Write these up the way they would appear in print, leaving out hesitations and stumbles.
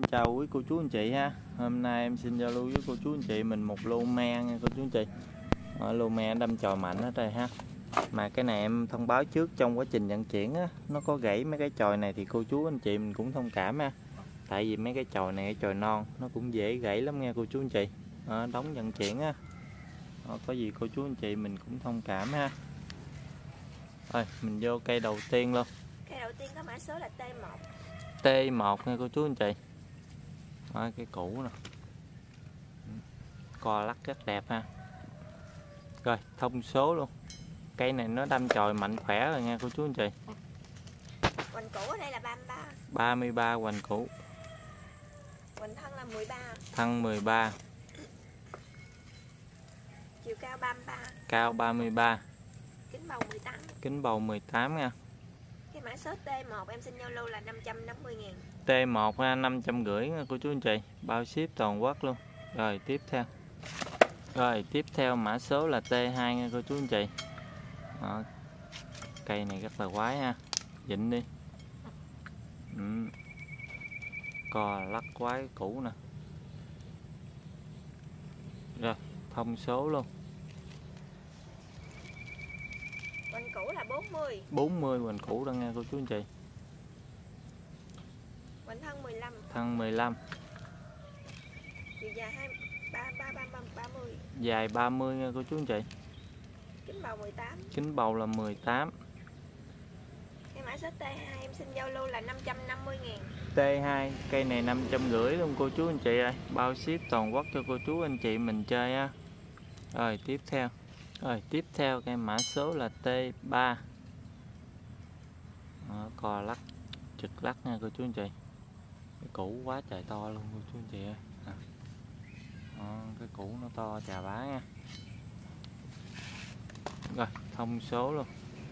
Chào quý cô chú anh chị ha. Hôm nay em xin giao lưu với cô chú anh chị mình một lô me nha cô chú anh chị. Lô me đâm chồi mạnh hết rồi ha. Mà cái này em thông báo trước trong quá trình vận chuyển á, nó có gãy mấy cái chồi này thì cô chú anh chị mình cũng thông cảm ha. Tại vì mấy cái chồi này cái chồi non nó cũng dễ gãy lắm nha cô chú anh chị. Đóng vận chuyển á. Có gì cô chú anh chị mình cũng thông cảm ha. Rồi mình vô cây đầu tiên luôn. Cây đầu tiên có mã số là T1. T1 nha cô chú anh chị. Cái cũ nè, co lắc rất đẹp ha. Rồi thông số luôn. Cây này nó đâm chồi mạnh khỏe rồi nha cô chú anh chị. Hoành cũ ở đây là 33. 33 hoành cũ. Hoành thân là 13. Thân 13. Chiều cao 33. Cao 33. Kính bầu 18. Kính bầu 18 nha. Cái mã số T1 em xin giao lưu là 550.000. T1 ha, 550 nha cô chú anh chị. Bao ship toàn quốc luôn. Rồi tiếp theo. Rồi tiếp theo mã số là T2 nha cô chú anh chị. Cây này rất là quái ha. Dịnh đi. Co lắc quái cũ nè. Rồi thông số luôn. Hoành cũ là 40. 40 hoành cũ đó nha cô chú anh chị. Hoành thân 15. Thân 15. Chiều dài 30. Dài 30 nha cô chú anh chị. Kính bầu 18. Kính bầu là 18. Cái mã số T2 em xin giao lưu là 550.000. T2 cây này 550 luôn cô chú anh chị ơi. Bao ship toàn quốc cho cô chú anh chị mình chơi ha. Rồi tiếp theo cây mã số là T3. Co lắc trực lắc nha cô chú anh chị. Cái cũ quá trời to luôn cô chú anh chị ơi. Cái cũ nó to chà bá nha. Rồi thông số luôn.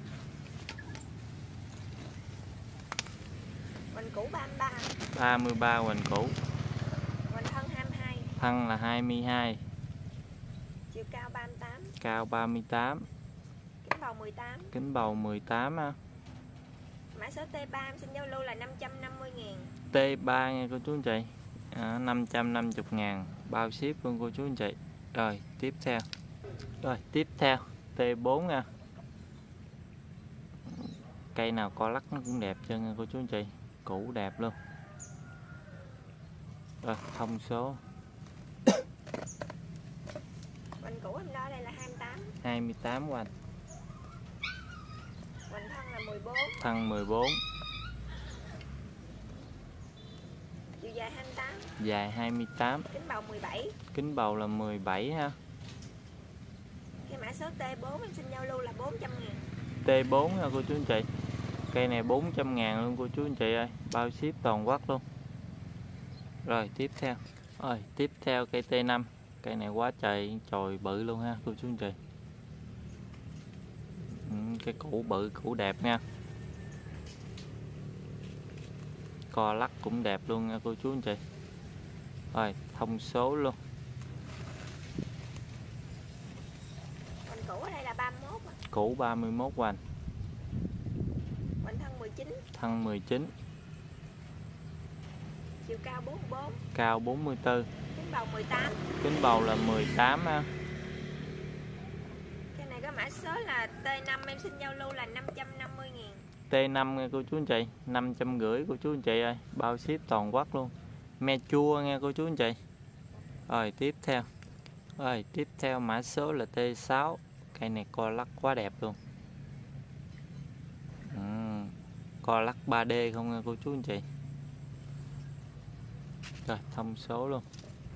Hoành cũ 33. 33 hoành cũ. Hoành thân 22. Thân là 22. Chiều cao 38. Cao 38. Kính bầu 18. Kính bầu 18 ha. Mã số T3 em xin giao lưu là 550.000. T3 nha cô chú anh chị. 550.000 bao ship luôn cô chú anh chị. Rồi tiếp theo T4 nha. Cây nào co lắc nó cũng đẹp cho nha cô chú anh chị. Cũ đẹp luôn. Rồi thông số. Hoành cũ em đo đây là 28. 28 hoành. Hoành thân là 14. Thân 14. Chiều dài 28. Dài 28. Kính bầu 17. Kính bầu là 17 ha. Cái mã số T4 em xin giao lưu là 400.000. T4 nha cô chú anh chị. Cây này 400.000 luôn cô chú anh chị ơi. Bao ship toàn quốc luôn. Rồi tiếp theo cây T5. Cây này quá trời chồi bự luôn ha cô chú anh chị. Cái củ bự, củ đẹp nha. Co lắc cũng đẹp luôn nha cô chú anh chị. Rồi thông số luôn. Hoành cũ ở đây là 31. Củ 31 hoành. Hoành thân 19. Thân 19. Chiều cao 44. Cao 44. Kính bầu 18. Kính bầu là 18 ha. Cái này có mã số là T5 em xin giao lưu là 550.000. T5 nha cô chú anh chị. 550 cô chú anh chị ơi. Bao ship toàn quốc luôn. Me chua nha cô chú anh chị. Rồi tiếp theo mã số là T6. Cây này co lắc quá đẹp luôn. Co lắc 3D không nha cô chú anh chị. Rồi thông số luôn.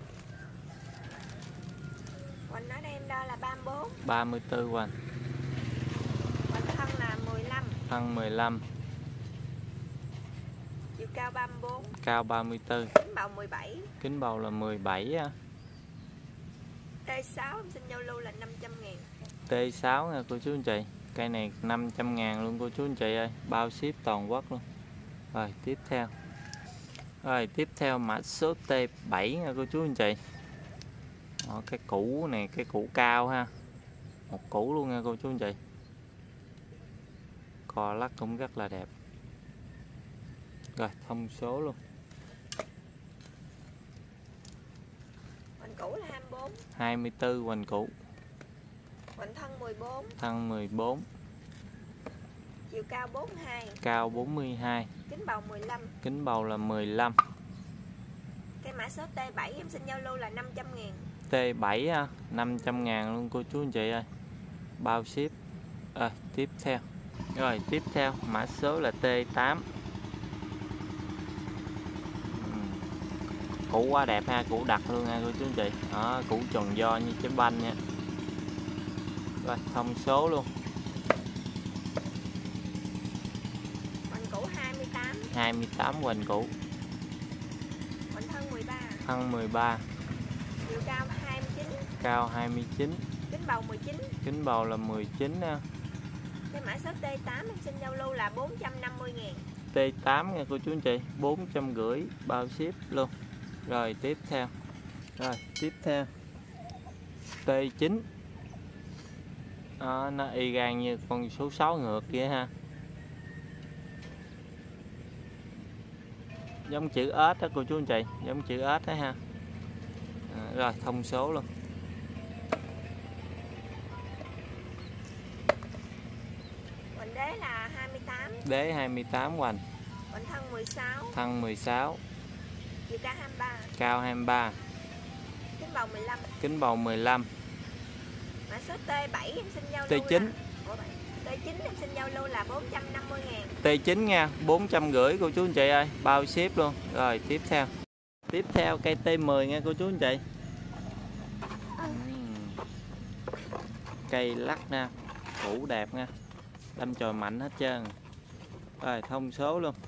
Hoành ở đây em đo là 34. 34 hoành. Hoành thân là 15. Thân 15. Chiều cao 34. Cao 34. Kính bầu 17. Kính bầu là 17 á. T6 em xin giao lưu là 500.000. T6 nha cô chú anh chị. Cây này 500.000 luôn cô chú anh chị ơi. Bao ship toàn quốc luôn. Rồi tiếp theo mã số T7 nha cô chú anh chị. Cái củ này, cái củ cao ha. Một củ luôn nha cô chú anh chị. Co lắc cũng rất là đẹp. Rồi thông số luôn. cũ là 24. 24 hoành cũ. Hoành thân 14. Thân 14. Chiều cao 42. Cao 42. Kính bầu 15. Kính bầu là 15. Cái mã số T7 em xin giao lưu là 500.000. T7 ha, 500.000 luôn cô chú anh chị ơi. Bao ship. Tiếp theo. Rồi tiếp theo mã số là T8. Củ quá đẹp ha, củ đặc luôn nha cô chú anh chị. Đó, củ tròn do như trái banh nha. Rồi thông số luôn. Hoành cũ 28. 28 hoành củ. Hoành thân 13. Thân 13. Chiều cao 29. Cao 29. Kính bầu 19. Kính bầu là 19 nha. Cái mã số T8 em xin giao lưu là 450.000. T8 nha cô chú anh chị, 450 bao ship luôn. Rồi tiếp theo. Rồi tiếp theo T9. Đó, nó y gan như con số 6 ngược vậy ha. Giống chữ ếch đó cô chú anh chị, giống chữ ếch đó ha. Rồi thông số luôn. Hoành đế là 28. Đế 28 hoành. Hoành thân 16. Thân 16. Chiều cao 23. Cao 23. Kính bầu 15. Kính bầu 15. Mã số T7 em xin giao lưu T9. là T9 em xin giao lưu là 450.000. T9 nha, 450 cô chú anh chị ơi, bao ship luôn. Rồi tiếp theo. Tiếp theo cây T10 nha cô chú anh chị. Cây lắc nha, củ đẹp nha, đâm chồi mạnh hết trơn. Rồi thông số luôn.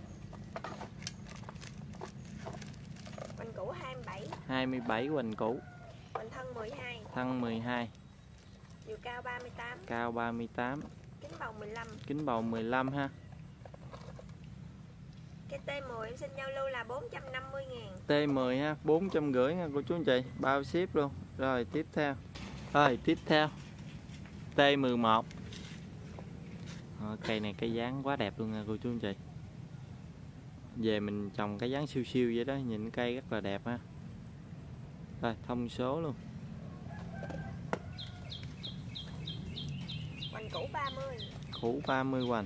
Hoành cũ 27. 27 hoành củ. Hoành thân 12. Thân 12. Chiều cao 38. Cao 38. Kính bầu 15. Kính bầu 15 ha. Cái T10 em xin giao lưu là 450.000. T10 ha, 450 nha cô chú anh chị, bao ship luôn. Rồi tiếp theo. Rồi tiếp theo T11. Cây này cái dáng quá đẹp luôn nha cô chú anh chị. Về mình trồng cái dáng siêu siêu vậy đó, nhìn cây rất là đẹp ha. Rồi thông số luôn. Hoành cũ 30. Củ 30 hoành.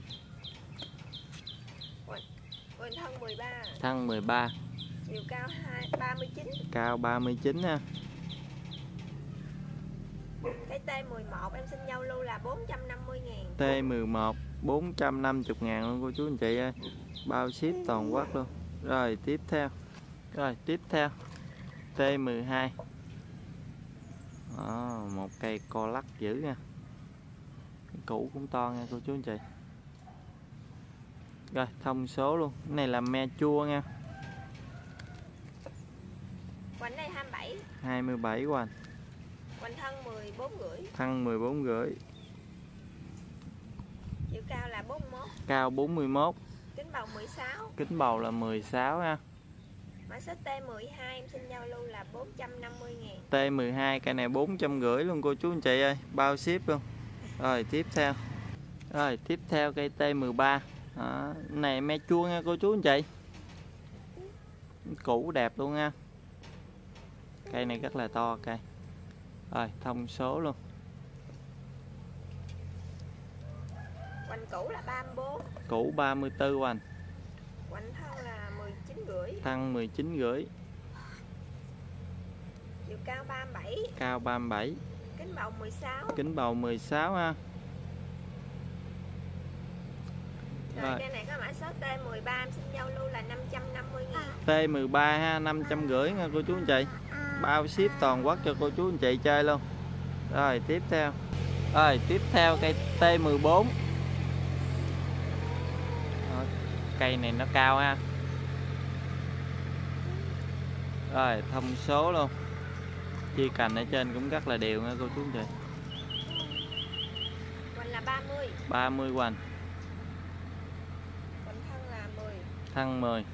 Hoành thân 13. Thân 13. Chiều cao 39. Cao 39 ha. Cái T11 em xin giao lưu là 450.000. T11 450.000 luôn cô chú anh chị ơi, bao ship toàn quốc luôn. Rồi tiếp theo. Rồi tiếp theo T12. Một cây co lắc dữ nha, củ cũng to nha cô chú anh chị. Rồi thông số luôn. Cái này là me chua nha. Hoành đây 27. 27 hoành. Hoành thân 14,5. Thân 14,5. Chiều cao là 41. Cao 41. Kính bầu 16. Kính bầu là 16 ha. Mã số T12 em xin giao lưu là 450.000. T12 cây này 450 luôn cô chú anh chị ơi, bao ship luôn. Rồi tiếp theo. Rồi tiếp theo cây T13. Đó, này me chua nha cô chú anh chị. Củ đẹp luôn nha. Cây này rất là to cây. Rồi thông số luôn. Hoành cũ là 34. Củ 34 hoành. Hoành thân là 19,5. Thân 19,5. Chiều cao 37. Cao 37. Kính bầu 16. Kính bầu 16 ha. Rồi cây này có mã số T13 em xin giao lưu là 550.000. T13 ha, 550 nha cô chú anh chị. Bao ship toàn quốc cho cô chú anh chị chơi luôn. Rồi tiếp theo. Rồi tiếp theo cây T14. Đó, cây này nó cao ha. Rồi thông số luôn. Chia cành ở trên cũng rất là đều nha cô chú anh chị. Hoành là 30. 30 hoành. Hoành thân là 10. Thân 10.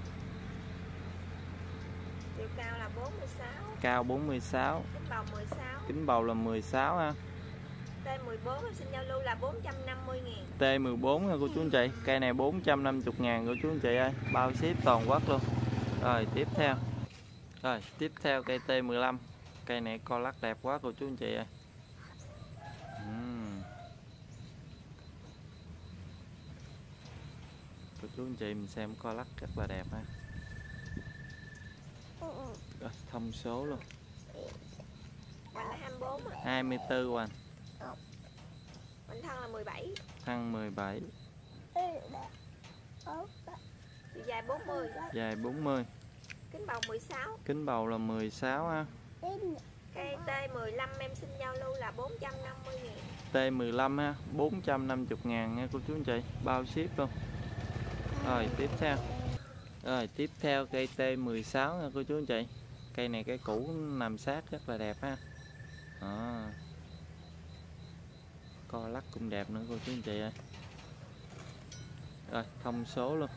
Chiều cao là 46. Cao 46. Kính bầu 16. Kính bầu là 16 ha. T14 em xin giao lưu là 450.000. T14 nha cô chú anh chị. Cây này 450.000 cô chú anh chị ơi, bao ship toàn quốc luôn. Rồi tiếp theo. Rồi tiếp theo cây T15. Cây này co lắc đẹp quá cô chú anh chị ơi. Cô chú anh chị mình xem co lắc rất là đẹp ha. Rồi, thông số luôn. Hoành là 24 à. 24 Hoành. Hoành thân là 17. Thân 17. Chiều dài 40. Dài 40. Kính bầu 16. Kính bầu là 16 ha. Cây T15 em xin giao lưu là 450.000. T15 ha, 450.000 nha cô chú anh chị, bao ship luôn. Rồi tiếp theo. Rồi tiếp theo cây T16 nha cô chú anh chị. Cây này cái củ nằm sát rất là đẹp ha. Đó. Co lắc cũng đẹp nữa cô chú anh chị ơi. Rồi thông số luôn.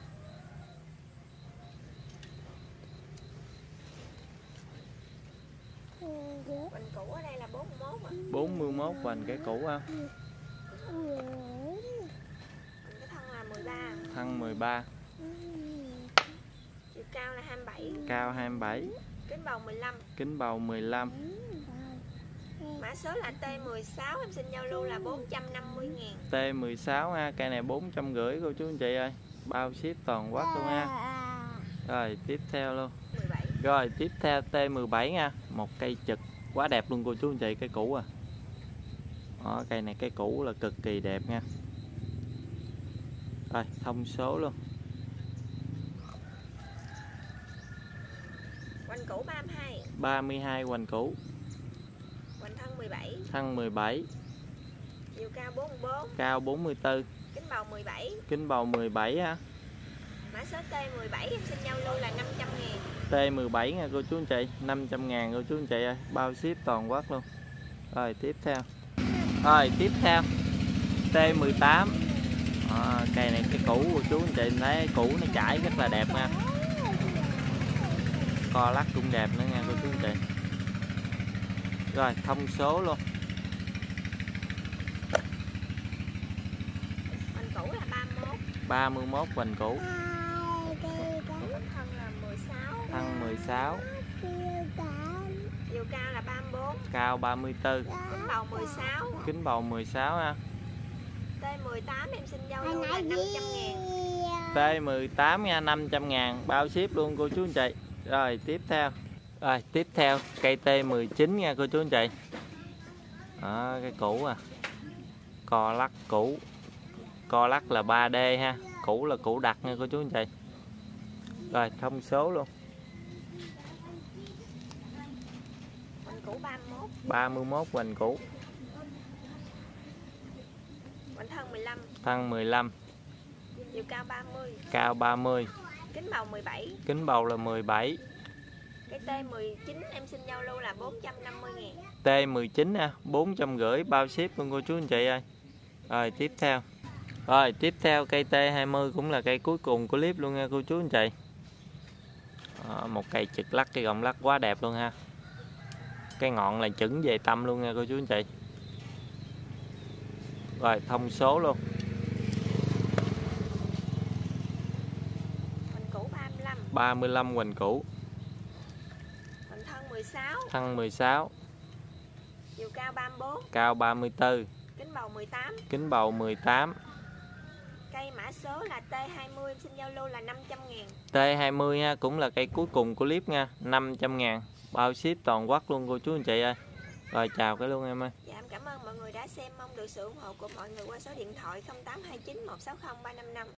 Hoành cũ ở đây là 41 à. 41 hoành cái cũ ha. Cái thân là 13. Thân 13. Chiều cao là 27. Cao 27. Kính bầu 15. Kính bầu 15. Mã số là T16 em xin giao lưu là 450.000. T16 ha, cây này 450 cô chú anh chị ơi, bao ship toàn quốc luôn ha. Rồi tiếp theo luôn. 17. Rồi tiếp theo T17 nha, một cây trực quá đẹp luôn cô chú anh chị, cây cũ à. Đó, cây này cây cũ là cực kỳ đẹp nha. Rồi thông số luôn. Hoành cũ 32. 32 hoành cũ. Hoành thân 17. Thân 17. Chiều cao 44. Cao 44. Kính bầu 17. Kính bầu 17 ha. Mã số T17 em xin giao lưu là 500.000. T17 nha cô chú anh chị, 500.000 cô chú anh chị ơi, bao ship toàn quốc luôn. Rồi tiếp theo. Rồi tiếp theo T18. Cây này cái cũ cô chú anh chị thấy cũ nó chảy rất là đẹp nha. Co lắc cũng đẹp nữa nha cô chú anh chị. Rồi thông số luôn. Hoành cũ là 31. 31 hoành cũ. Hoành thân là 16. Thân 16. Chiều cao là 34. Cao 34. Kính bầu 16. Kính bầu 16 ha. T18 em xin giao lưu là 500.000. T18 nha, 500.000 bao ship luôn cô chú anh chị. Rồi tiếp theo. Rồi tiếp theo cây T19 nha cô chú anh chị. Đó, cái cũ à. Co lắc cũ. Co lắc là 3D ha. Cũ là cũ đặc nha cô chú anh chị. Rồi thông số luôn. Hoành cũ 31. 31 hoành cũ. Hoành thân 15. Thân 15. Chiều cao 30. Cao 30. Kính bầu 17. Kính bầu là 17. Cái T19 em xin giao lưu là 450.000. T19 ha, 450 bao ship luôn cô chú anh chị ơi. Rồi tiếp theo. Rồi tiếp theo cây T20 cũng là cây cuối cùng của clip luôn nha cô chú anh chị. Một cây trực lắc, cây gọng lắc quá đẹp luôn ha. Cái ngọn là chững về tâm luôn nha cô chú anh chị. Rồi thông số luôn. Hoành cũ 35. 35 hoành cũ. Hoành thân 16. Thân 16. Chiều cao 34. Cao 34. Kính bầu 18. Kính bầu 18. Cây mã số là T20 em xin giao lưu là 500.000. T20 ha, cũng là cây cuối cùng của clip nha, 500.000 bao ship toàn quốc luôn cô chú anh chị ơi. Rồi chào cái luôn em ơi. Dạ em cảm ơn mọi người đã xem, mong được sự ủng hộ của mọi người qua số điện thoại 0829 160 355.